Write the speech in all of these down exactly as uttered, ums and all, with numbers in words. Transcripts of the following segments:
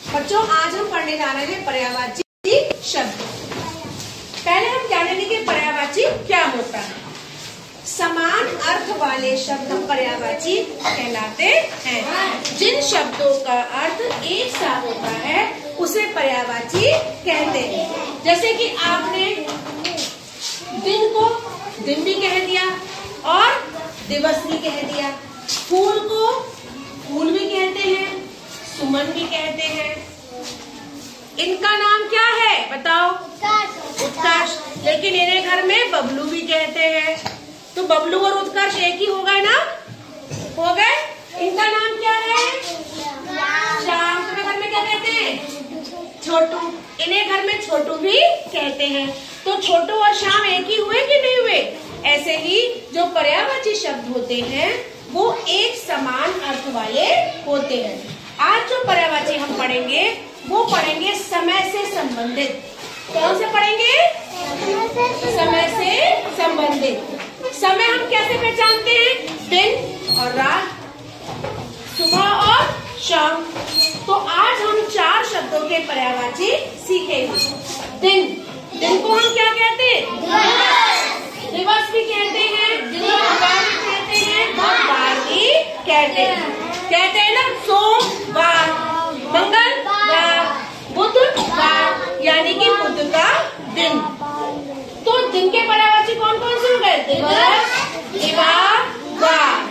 बच्चों आज हम पढ़ने जा रहे हैं पर्यायवाची शब्द। पहले हम जानेंगे कि पर्यायवाची क्या होता है। समान अर्थ वाले शब्द पर्यायवाची कहलाते हैं। जिन शब्दों का अर्थ एक सा होता है उसे पर्यायवाची कहते हैं। जैसे कि आपने दिन को दिन भी कह दिया और दिवस भी कह दिया। फूल को फूल भी कहते हैं, सुमन भी कहते हैं। इनका नाम क्या है बताओ? उत्कर्ष। लेकिन इन्हें घर में बबलू भी कहते हैं। तो बबलू और उत्कर्ष एक ही हो गए ना? हो गए। इनका नाम क्या है? श्याम। तुम्हें घर में क्या कहते हैं? छोटू। इन्हें घर में छोटू भी कहते हैं। तो छोटू और श्याम एक ही हुए कि नहीं हुए? ऐसे ही जो पर्यायवाची शब्द होते हैं वो एक समान अर्थ वाले होते हैं। आज जो पर्यायवाची हम पढ़ेंगे वो पढ़ेंगे समय से संबंधित। कौन से पढ़ेंगे? समय से संबंधित। समय हम कैसे पहचानते हैं? दिन और रात, सुबह और शाम। तो आज हम चार शब्दों के पर्यायवाची सीखेंगे। दिन, दिन को हम क्या कहते हैं? दिवस भी कहते हैं, बुधवार भी कहते हैं, वार भी कहते हैं। कहते हैं ना सोमवार, मंगलवार, बुधवार, यानी कि बुध का दिन। तो दिन के पर्यायवाची कौन कौन से हो गए? दिवस, दिवार, वार।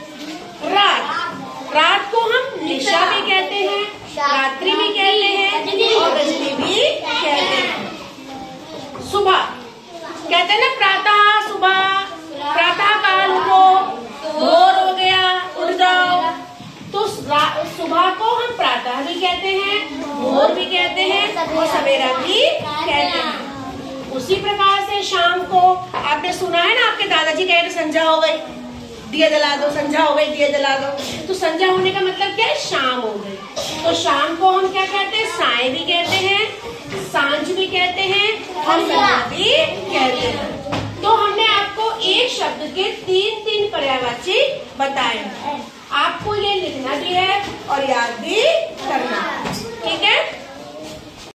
रात, रात को हम निशा भी कहते हैं, रात्रि भी कहते हैं और रजनी भी कहते हैं। सुबह कहते हैं ना प्रातः, सुबह, प्रातः काल उठो, भोर हो गया उठ जाओ। तो सुबह को हम प्रातः भी कहते हैं, भोर भी कहते हैं और सवेरा भी कहते हैं। उसी प्रकार से शाम को आपने सुना है ना, आपके दादाजी कह रहे संध्या हो गई, दिया जला दो, संध्या हो गई, दिया जला दो। तो संध्या होने का मतलब क्या है? शाम हो गई। तो शाम को हम क्या कहते हैं? साय भी कहते हैं, सांझ भी कहते हैं और संध्या भी कहते हैं। तो हमने आपको एक शब्द के तीन तीन पर्यायवाची बताए। आपको ये लिखना भी है और याद भी करना है। ठीक है।